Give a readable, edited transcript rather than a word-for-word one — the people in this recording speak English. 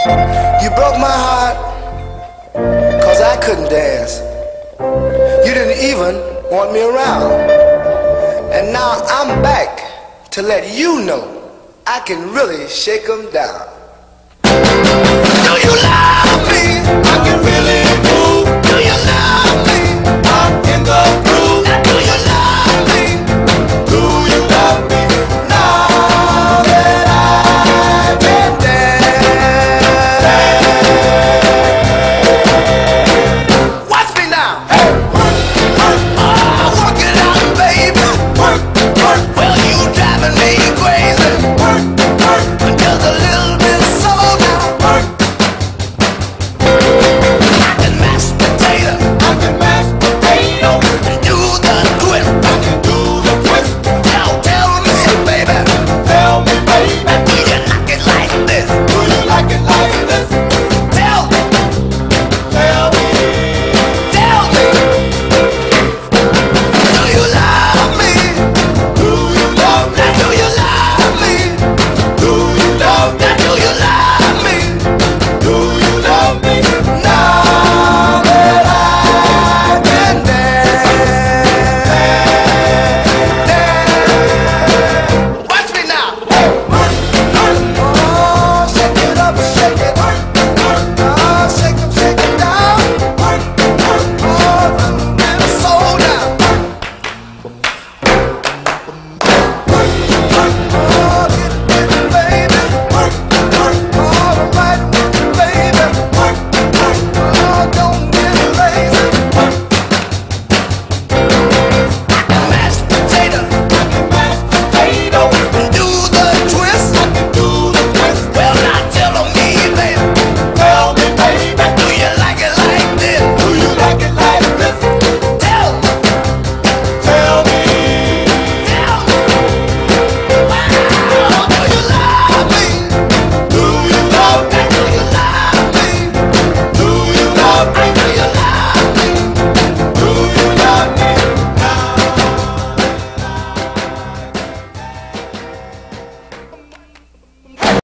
You broke my heart, cause I couldn't dance. You didn't even want me around. And now I'm back to let you know I can really shake 'em down. Do you love me?